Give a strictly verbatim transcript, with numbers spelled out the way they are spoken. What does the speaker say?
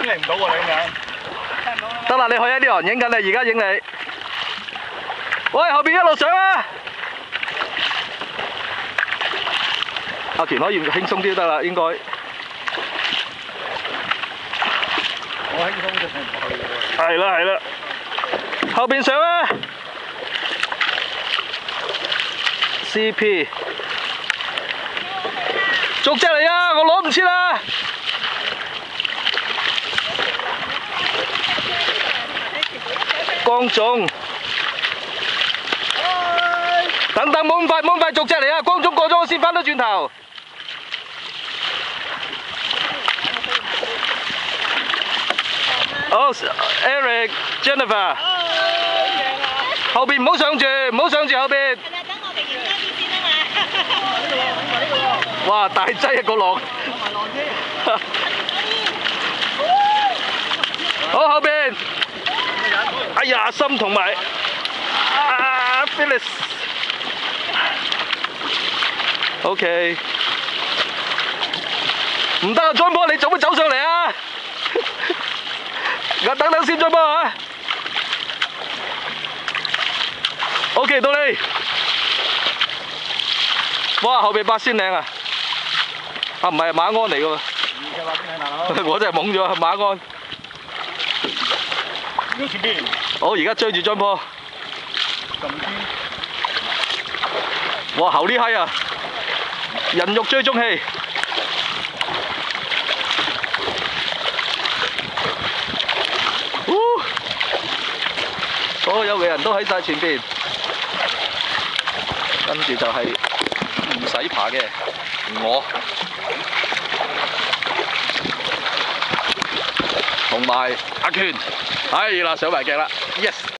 影你唔到喎，你咁樣。 得啦，你去一啲人影緊你，而家影你。喂，後邊一路上啊！阿權可以輕鬆啲得啦，應該。 我輕鬆就上唔去喎。 係啦係啦，後邊上啊 ！C P， 逐隻嚟啊！我攞唔切啦。光總，等等冇咁快，冇咁快，逐隻嚟啊！光總過咗我先翻得轉頭。好 ，Eric、Jennifer， 後邊唔好上住，唔好上住後邊。 係啦，等我哋影多啲先啊嘛。 哇！大劑一個浪。好，後邊。哎呀，心同埋啊 ，Phyllis。OK。唔得啊，張波，你做乜走上嚟啊？我等等先，張波啊。OK， 到你。哇，後邊八仙嶺啊！啊，唔係馬鞍嚟㗎喎。我真係懵咗，馬鞍。 前邊。 好，而家追住張波。哇，後呢閪啊！人肉追蹤器。所有嘅人都喺晒前邊，跟住就係唔使爬嘅我，同埋阿權，係啦，上埋鏡啦 ，yes。